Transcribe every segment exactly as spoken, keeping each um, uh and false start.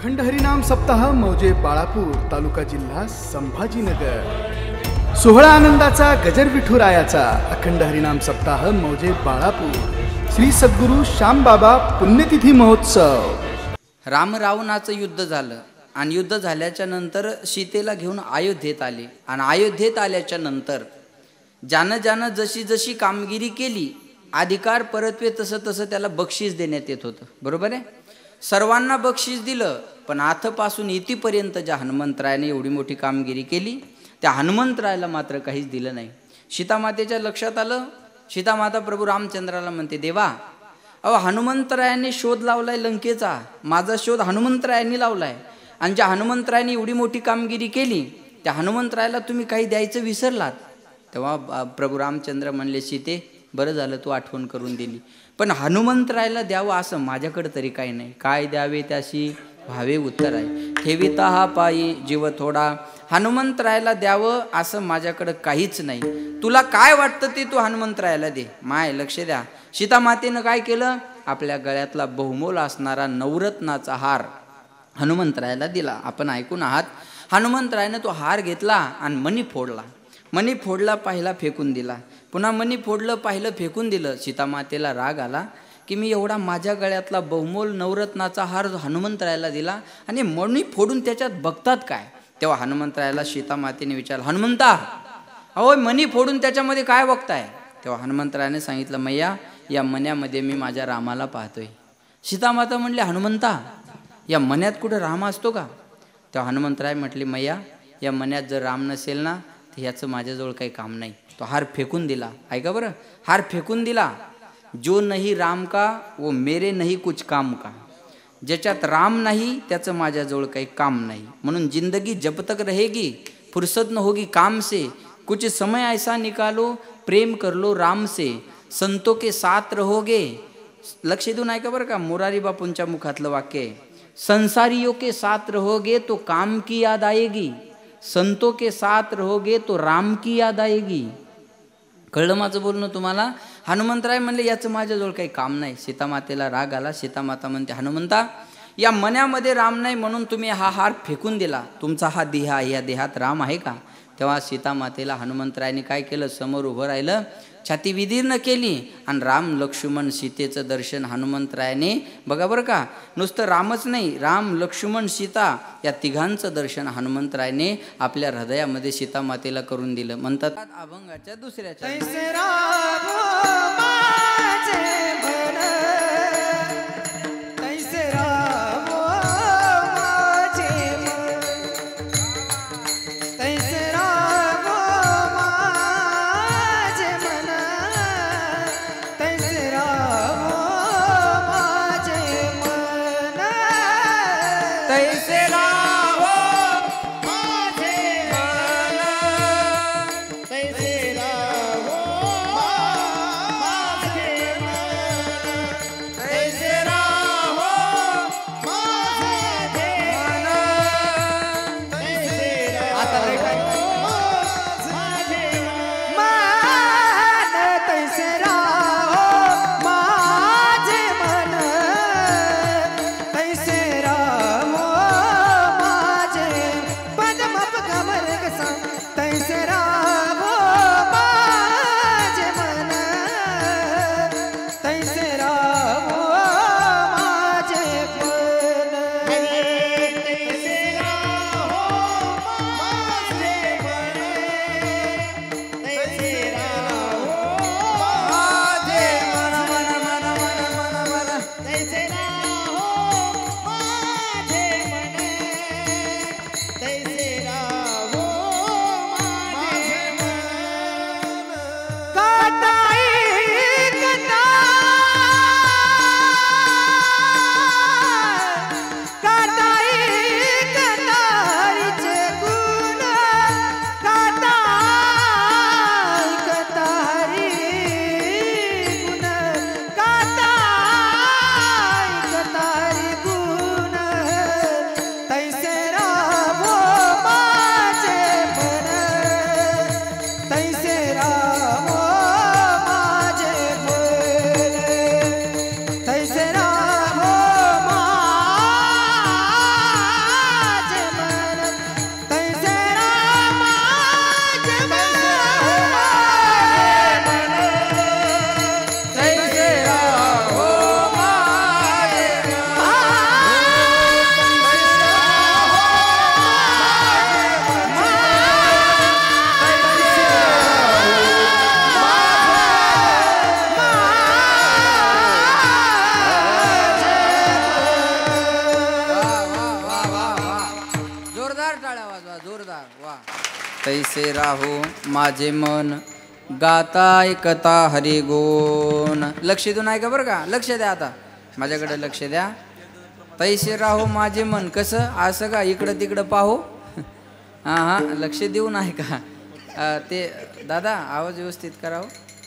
अखंड हरिनाम सप्ताह मौजे बाळापूर तालुका जिल्हा संभाजीनगर। सोहळा आनंदाचा गजर विठुरायाचा अखंड हरिनाम सप्ताह मौजे बाळापूर श्री सद्गुरु श्यामबाबा पुण्यतिथी महोत्सव। राम रावणाचं युद्ध झालं आणि युद्ध झाल्याच्या नंतर सीतेला घेऊन अयोध्येत आले आणि अयोध्येत आल्याच्या नंतर ज्यानं ज्यानं जशी जशी कामगिरी केली अधिकार परतवे तसं तसं त्याला बक्षीस देण्यात येत होतं। बरोबर आहे, सर्वांना बक्षीस दिलं, पण आथपासून इतीपर्यंत ज्या हनुमंतरायाने एवढी मोठी कामगिरी केली त्या हनुमंतरायाला मात्र काहीच दिलं नाही। सीतामातेच्या लक्षात आलं, सीतामाता प्रभू रामचंद्राला म्हणते, देवा अहो हनुमंतरायाने शोध लावलाय लंकेचा, माझा शोध हनुमंतरायांनी लावलाय, आणि ज्या हनुमंतरायाने एवढी मोठी कामगिरी केली त्या हनुमंतरायाला तुम्ही काही द्यायचं विसरलात। तेव्हा प्रभू रामचंद्र म्हणले, सीते बरं झालं तू आठवण करून दिली, पण हनुमंतरायाला द्यावं असं माझ्याकडे तरी काही नाही, काय द्यावे त्याशी भावे उत्तर आहे, ठेविता हा पायी जीव थोडा, हनुमंतरायाला द्यावं असं माझ्याकडं काहीच नाही, तुला काय वाटतं ते तू हनुमंतरायाला दे। माय लक्ष द्या, सीतामातेनं काय केलं, आपल्या गळ्यातला बहुमोल असणारा नवरत्नाचा हार हनुमंतरायाला दिला। आपण ऐकून आहात, हनुमंतरायानं तो हार घेतला आणि मणी फोडला, मणी फोडला पाहिला फेकून दिला, पुन्हा मणी फोडलं पाहिलं फेकून दिलं। सीतामातेला राग आला की मी एवढा माझ्या गळ्यातला बहुमोल नवरत्नाचा हार हनुमंतरायाला दिला आणि मणी फोडून त्याच्यात बघतात काय। तेव्हा हनुमंतरायाला सीतामातेने विचारलं, हनुमंता अहो मणी फोडून त्याच्यामध्ये काय बघताय। तेव्हा हनुमंतरायाने सांगितलं, मैया या मण्यामध्ये मी माझ्या रामाला पाहतोय। सीतामाता म्हणले, हनुमंता या मण्यात कुठं राम असतो का। तेव्हा हनुमंतराय म्हटले, मैया या मण्यात जर राम नसेल ना तर ह्याचं माझ्याजवळ काही काम नाही। तो हार फेकून दिला, ऐका बरं, हार फेकून दिला। जो नहीं राम का वो मेरे नहीं कुछ काम का, ज्याच्यात राम नाही त्याचं माझ्याजवळ काही काम नाही। म्हणून जिंदगी जब तक रहेगी फुर्सत न होगी काम से, कुछ समय ऐसा निकालो प्रेम कर लो राम से, संतों के साथ रहोगे। लक्ष देऊन ऐका बरं का, मोरारी बापूंच्या मुखातलं वाक्य आहे, संसारियों के साथ रहोगे तो काम की याद आएगी, संतों के साथ रहोगे तो राम की याद आएगी। कळलं माझं बोलणं तुम्हाला। हनुमंतराय म्हणले, याचं माझ्याजवळ काही काम नाही। सीतामातेला राग आला, सीतामाता म्हणते, हनुमंता या मण्यामध्ये राम नाही म्हणून तुम्ही हा हार फेकून दिला, तुमचा हा देह या देहात राम आहे का। तेव्हा सीतामातेला हनुमंतरायाने काय केलं, समोर उभं राहिलं, छाती विदीर्ण केली आणि राम लक्ष्मण सीतेचं दर्शन हनुमंतरायाने, बघा बरं का, नुसतं रामच नाही, राम लक्ष्मण सीता या तिघांचं दर्शन हनुमंतरायाने आपल्या हृदयामध्ये सीतामातेला करून दिलं। म्हणतात अभंगाच्या दुसऱ्याच्या जोरदार टाळ्या वाजवा, जोरदार. वा. तैसे राहो माझे मन गाता ऐकता हरी गुण. लक्ष देऊन ऐका बरं का, लक्ष द्या, आता माझ्याकडे लक्ष द्या. तैसे राहो माझे मन, कसं असं का इकडं तिकडं पाहू, हां हां लक्ष देऊन ऐका. ते दादा आवाज व्यवस्थित करावं.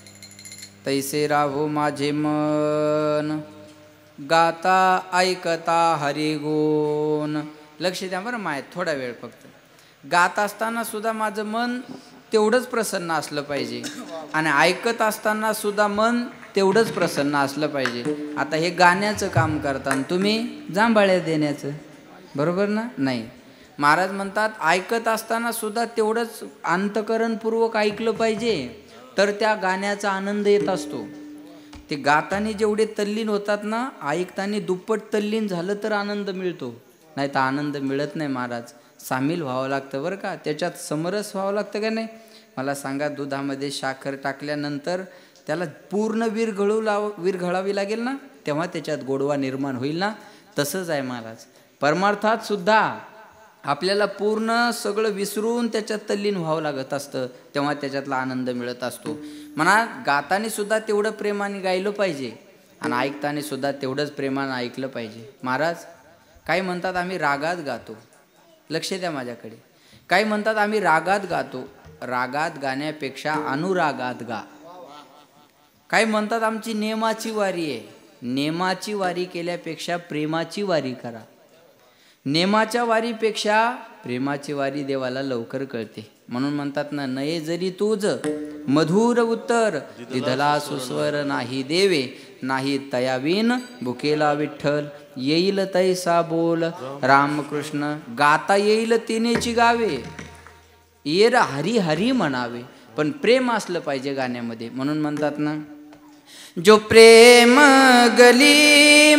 तैसे राहो माझे मन गाता ऐकता हरी गुण. लक्ष द्या बरं माय, थोडा वेळ फक्त. गात असताना सुद्धा माझं मन तेवढंच प्रसन्न असलं पाहिजे आणि ऐकत असताना सुद्धा मन तेवढंच प्रसन्न असलं पाहिजे. आता हे गाण्याचं काम करताना तुम्ही जांभळ्या देण्याचं, बरोबर ना? नाही. महाराज म्हणतात ऐकत असताना सुद्धा तेवढंच अंतःकरणपूर्वक ऐकलं पाहिजे, तर त्या गाण्याचा आनंद येत असतो. ते गातानी जेवढे तल्लीन होतात ना, ऐकताना दुप्पट तल्लीन झालं तर आनंद मिळतो, नाही तर आनंद मिळत नाही. महाराज सामील व्हावं लागतं बरं का, त्याच्यात समरस व्हावं लागतं का नाही. मला सांगा, दुधामध्ये साखर टाकल्यानंतर त्याला पूर्ण विरघळू लाव विरघळावी लागेल ना, तेव्हा त्याच्यात गोडवा निर्माण होईल ना. तसंच आहे महाराज, परमार्थात सुद्धा आपल्याला पूर्ण सगळं विसरून त्याच्यात तल्लीन व्हावं लागत असतं, तेव्हा त्याच्यातला आनंद मिळत असतो. म्हणा गातानी सुद्धा तेवढं प्रेमाने गायलं पाहिजे आणि ऐकताना सुद्धा तेवढंच प्रेमानं ऐकलं पाहिजे. महाराज काही म्हणतात आम्ही रागात गातो, लक्ष द्या माझ्याकडे. काही म्हणतात आम्ही रागात गातो, रागात गाण्यापेक्षा अनुरागात गा. काही म्हणतात आमची नेमाची वारी आहे, नेमाची वारी केल्यापेक्षा प्रेमाची वारी करा. नेमाच्या वारीपेक्षा प्रेमाची वारी देवाला लवकर कळते. म्हणून म्हणतात ना, नये जरी तुझ मधुर उत्तर दिधला सुस्वर नाही देवे, नाही तयावीन भुकेला विठ्ठल येईल तैसा बोल रामकृष्ण. गाता येईल तिनेची गावे, येर हरी हरी म्हणावे, पण प्रेम असलं पाहिजे गाण्यामध्ये. म्हणून म्हणतात ना, जो प्रेम गली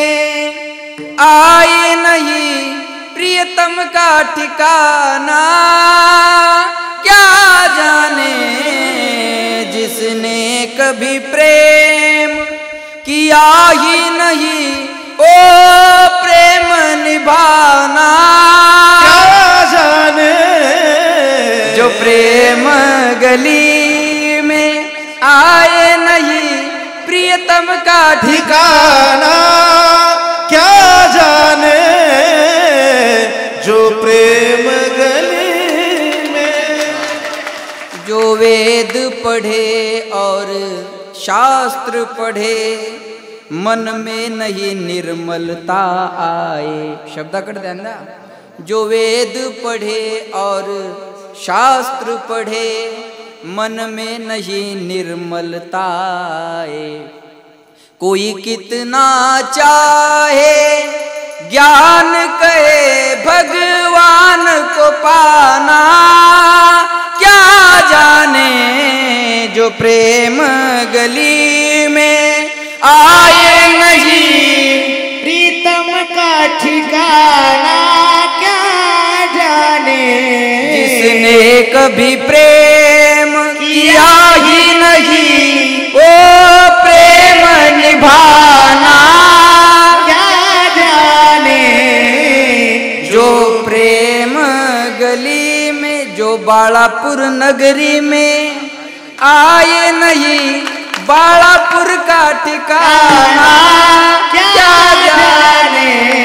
में आए नहीं प्रियतम का ठिकाना, क्या जाने जिसने कभी प्रेम किया ही नहीं ओ प्रेम निभाना, क्या जाने जो प्रेम गली में आए नहीं प्रियतम का ठिकाना, क्या जाने जो प्रेम गली में. जो वेद पढ़े और शास्त्र पढ़े मन में नहीं निर्मलता आए. शब्दाकडे ध्यान द्या. जो वेद पढ़े और शास्त्र पढ़े मन में नहीं निर्मलता आए. कोई कितना चाहे ज्ञान कहे भगवान को पाना, क्या जाने जो प्रेम गली में आए नहीं प्रीतम का ठिकाना, क्या जाने जिसने कभी प्रेम किया ही नहीं वो प्रेम निभाना, क्या जाने जो प्रेम गली में, जो बालापुर नगरी में आए नहीं बालापुर का ठिकाना, क्या जाने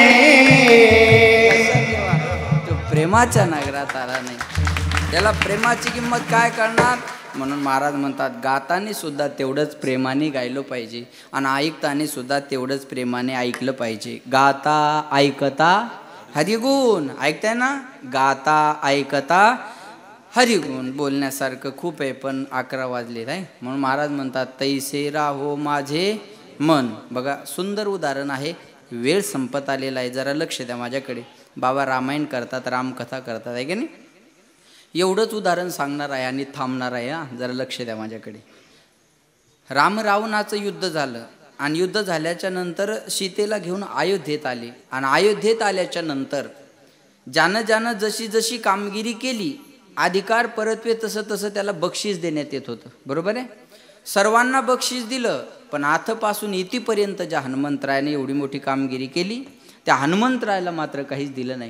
जो प्रेमाच्या नगरात आला नाही त्याला प्रेमाची किंमत काय करणार. म्हणून महाराज म्हणतात गातानी सुद्धा तेवढंच प्रेमाने गायलं पाहिजे आणि ऐकताना सुद्धा तेवढंच प्रेमाने ऐकलं पाहिजे. गाता ऐकता हरिगुण. ऐकताय ना, गाता ऐकता हरिगुण. बोलण्यासारखं खूप आहे पण अकरा वाजले आहे, म्हणून महाराज म्हणतात तैसे राहो माझे मन. बघा सुंदर उदाहरण आहे. वेळ संपत आलेला आहे, जरा लक्ष द्या माझ्याकडे. बाबा रामायण करतात, रामकथा करतात, आहे की नाही. एवढंच उदाहरण सांगणार आहे आणि थांबणार आहे. हा जरा लक्ष द्या माझ्याकडे. राम रावणाचं युद्ध झालं आणि युद्ध झाल्याच्या नंतर सीतेला घेऊन अयोध्येत आले आणि अयोध्येत आल्याच्या नंतर ज्यानं ज्यानं जशी जशी कामगिरी केली, अधिकार परत्वे तसं तसं त्याला बक्षीस देण्यात येत होतं. बरोबर आहे. सर्वांना बक्षीस दिलं, पण आथपासून इथपर्यंत ज्या हनुमंतरायाने एवढी मोठी कामगिरी केली त्या हनुमंतरायाला मात्र काहीच दिलं नाही.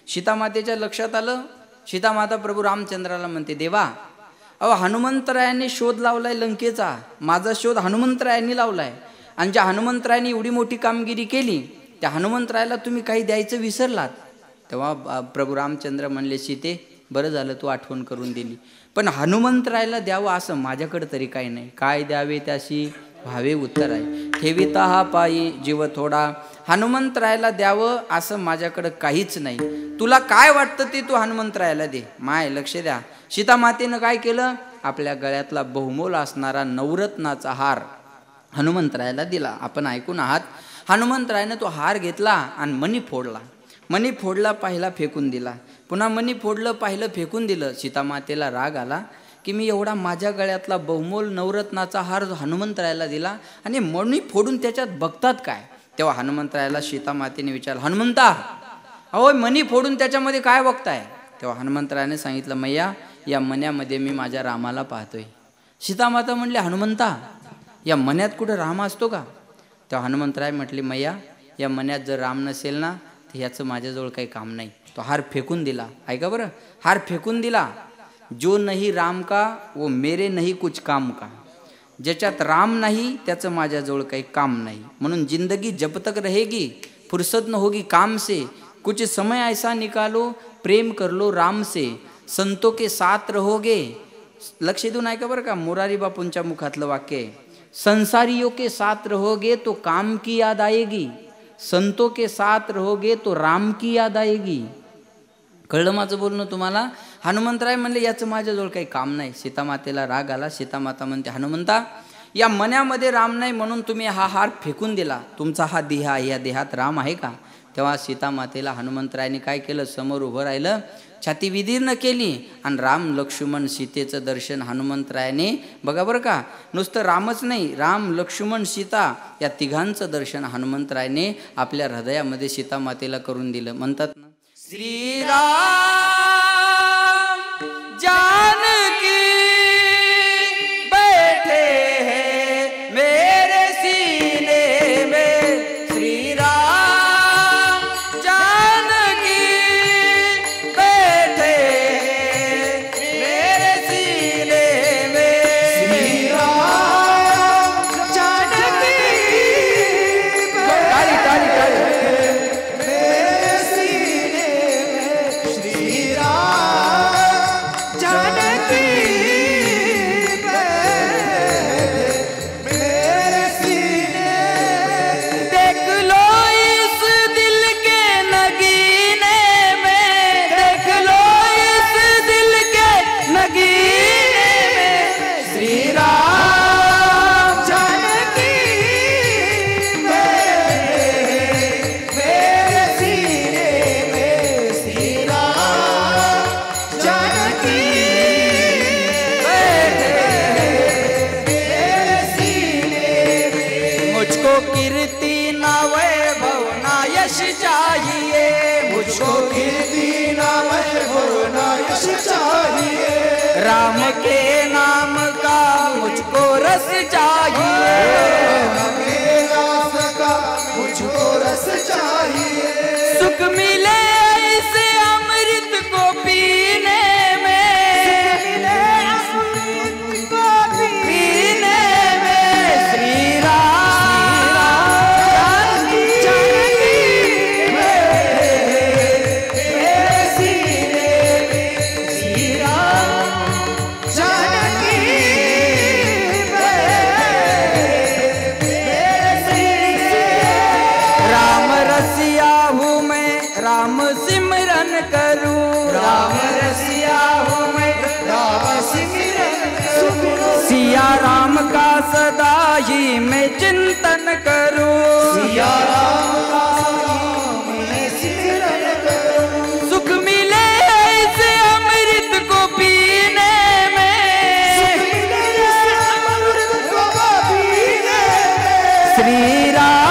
सीतामातेच्या लक्षात आलं. सीतामाता प्रभू रामचंद्राला म्हणते, देवा अहो हनुमंतरायांनी शोध लावलाय लंकेचा, माझा शोध हनुमंतरायांनी लावलाय, आणि ज्या हनुमंतरायांनी एवढी मोठी कामगिरी केली त्या हनुमंतरायाला तुम्ही काही द्यायचं विसरलात. तेव्हा प्रभू रामचंद्र म्हणले, सीते बरं झालं तू आठवण करून दिली, पण हनुमंतरायाला द्यावं असं माझ्याकडे तरी काही नाही. काय द्यावे त्याशी भावे उत्तर आहे, ठेविता हा पायी जीव थोडा. हनुमंतरायाला द्यावं असं माझ्याकडं काहीच नाही. तुला काय वाटतं ते तू हनुमंतरायाला दे. माय लक्ष द्या, सीतामातेनं काय केलं, आपल्या गळ्यातला बहुमोल असणारा नवरत्नाचा हार हनुमंतरायाला दिला. आपण ऐकून आहात. हनुमंतरायानं तो हार घेतला आणि मणी फोडला. मणी फोडला, पाहिला, फेकून दिला. पुन्हा मणी फोडलं, पाहिलं, फेकून दिलं. सीतामातेला राग आला की मी एवढा माझ्या गळ्यातला बहुमोल नवरत्नाचा हार हनुमंतरायाला दिला आणि मणी फोडून त्याच्यात बघतात काय. तेव्हा हनुमंतरायाला सीतामातेने विचारलं, हनुमंता अहो मणी फोडून त्याच्यामध्ये काय बघताय. तेव्हा हनुमंतरायाने सांगितलं, मैया या मण्यामध्ये मी माझ्या रामाला पाहतोय. सीतामाता म्हणले, हनुमंता या मण्यात कुठं राम असतो का. तेव्हा हनुमंतराय म्हटले, मैया या मण्यात जर राम नसेल ना तर ह्याचं माझ्याजवळ काही काम नाही. तो हार फेकून दिला. ऐका बरं, हार फेकून दिला. जो नहीं राम का वो मेरे नहीं कुछ काम का. ज्याच्यात राम नाही त्याचं माझ्याजवळ काही काम नाही. म्हणून जिंदगी जब तक रहेगी फुर्सत न होगी काम से, कुछ समय ऐसा निकालो प्रेम कर लो राम से, संतों के साथ रहोगे. लक्ष देऊन ऐका बरं का, मोरारी बापूंच्या मुखातलं वाक्य आहे. संसारियों के साथ रहोगे तो काम की याद आएगी, संतों के साथ रहोगे तो राम की याद आएगी. कळलं माझं बोलणं तुम्हाला. हनुमंतराय म्हणले, याचं माझ्याजवळ काही काम नाही. सीतामातेला राग आला. सीतामाता म्हणते, हनुमंता या मण्यामध्ये राम नाही म्हणून तुम्ही हा हार फेकून दिला, तुमचा हा देह आहे, या देहात राम आहे का. तेव्हा सीतामातेला हनुमंतरायाने काय केलं, समोर उभं राहिलं, छाती विदीर्ण केली आणि राम लक्ष्मण सीतेचं दर्शन हनुमंतरायाने, बघा बरं का, नुसतं रामच नाही, राम लक्ष्मण सीता या तिघांचं दर्शन हनुमंतरायाने आपल्या हृदयामध्ये सीतामातेला करून दिलं. म्हणतात ना, श्रीराम जानकी बैठे हैं मेरे सीने में, श्रीराम जानकी बैठे हैं मेरे सीने में, श्रीराम जानकी ताली ताली ताली राम के नाम का मुझको रस चाहिए, राम के नाम का मुझको रस चाहिए, सुख मिले इसे अमृत को पीने में, सुख मिले अमृत को पीने में, श्री राम जानकी मेरे सीने में, श्री राम राम सिमरन करूं, राम रसिया हूँ मैं, राम सिमरन करूं, सिया राम का सदा ही मैं चिंतन करूं, सिया राम का सदा मैं सिमरन करूं, सुख मिले ऐसे अमृत को पीने में, सुख मिले ऐसे अमृत को पीने में, श्री राम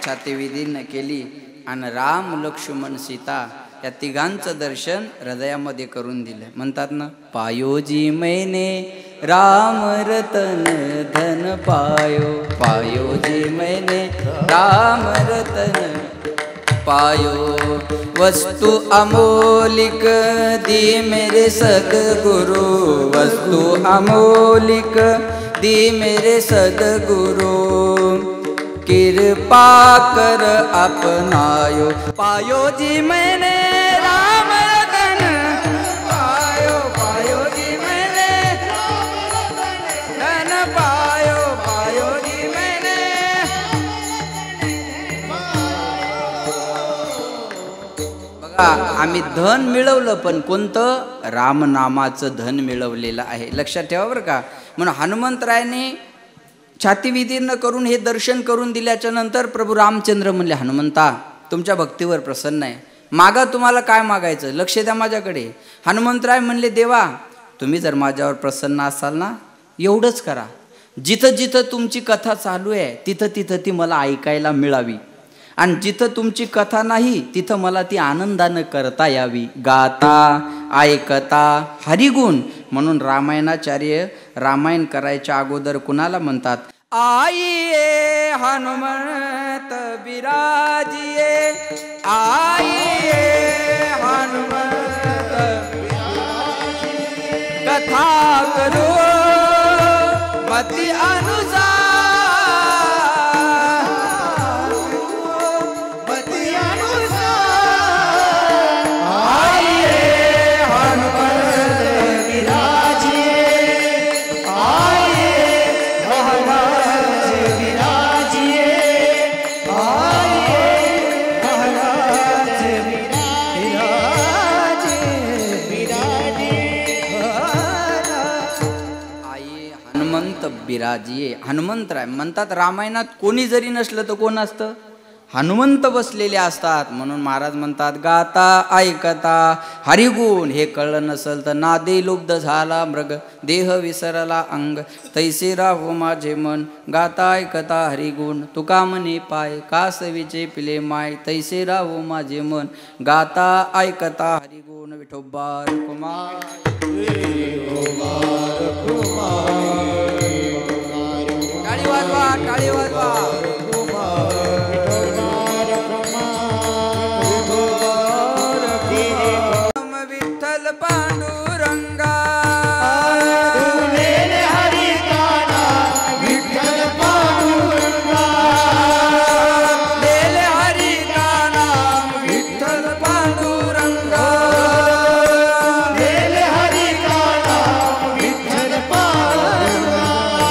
छाती विधीनं केली आणि राम लक्ष्मण सीता या तिघांचं दर्शन हृदयामध्ये करून दिलं. म्हणतात ना, पायोजी मैने राम रतन धन पायो, पायोजी मैने राम रतन पायो, वस्तु अमोलिक दी मेरे सदगुरु, वस्तु अमोलिक दी मेरे सदगुरु, कृपा कर अपनायो, पायो जी मैंने राम रतन पायो, पायो जी मैंने धन पायो, पायो जी मैंने. बघा, आम्ही धन मिळवलं, पण कोणतं? रामनामाचं धन मिळवलेलं आहे. लक्षात ठेवा बरं का. म्हणून हनुमंतरायाने छाती विदीर्ण करून हे दर्शन करून दिल्याच्या नंतर प्रभू रामचंद्र म्हणले, हनुमंता तुमच्या भक्तीवर प्रसन्न आहे, मागा तुम्हाला काय मागायचं, लक्ष द्या माझ्याकडे. हनुमंतराय म्हणले, देवा तुम्ही जर माझ्यावर प्रसन्न असाल ना, एवढंच करा, जिथं जिथं तुमची कथा चालू आहे तिथं तिथं ती मला ऐकायला मिळावी, आणि जिथं तुमची कथा नाही तिथं मला ती आनंदानं करता यावी, गाता ऐकता हरिगुण. म्हणून रामायणाचार्य रामायण करायच्या अगोदर कुणाला म्हणतात? आइए हनुमंत बिराजिए, आइए हनुमंत कथा करो मति अनुसार, बिराजिये. हनुमंतराय म्हणतात, रामायणात कोणी जरी नसलं तर कोण असतं? हनुमंत बसलेले असतात. म्हणून महाराज म्हणतात, गाता ऐकता हरिगुण. हे कळलं नसल तर नादे लुब्ध झाला मृग, देह विसरला अंग, तैसे राहो माझे मन, गाता ऐकता हरिगुण. तुका म्हणे पाय कासवीचे पिले माय, तैसे राहो माझे मन, गाता ऐकता हरिगुण. विठोबा कुमार टाळी वाजवा, टाळी वाजवा. विठ्ठल पांडुरंगा, हरिकाना विठ्ठल पांडुरंगा, लेले हरिकाना विठ्ठल पांडुरंगा, लेले हरिकाना विठ्ठल पांडुरंगा.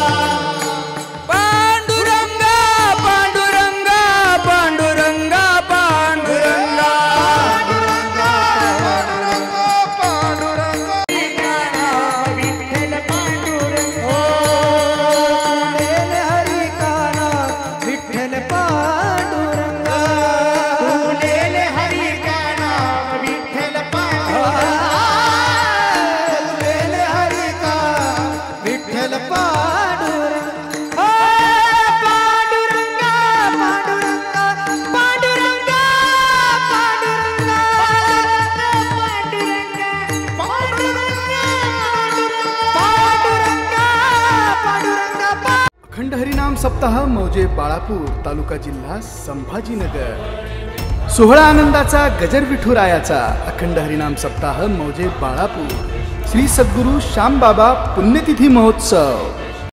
पांडुरंगा पांडुरंगा पांडुरंगा पांडुरंगा अखंड हरिनाम सप्ताह मौजे बाळापूर, तालुका जिल्हा संभाजीनगर. सोहळा आनंदाचा गजर विठुरायाचा अखंड हरिनाम सप्ताह मौजे बाळापूर, श्री सद्गुरू श्यामबाबा पुण्यतिथी महोत्सव.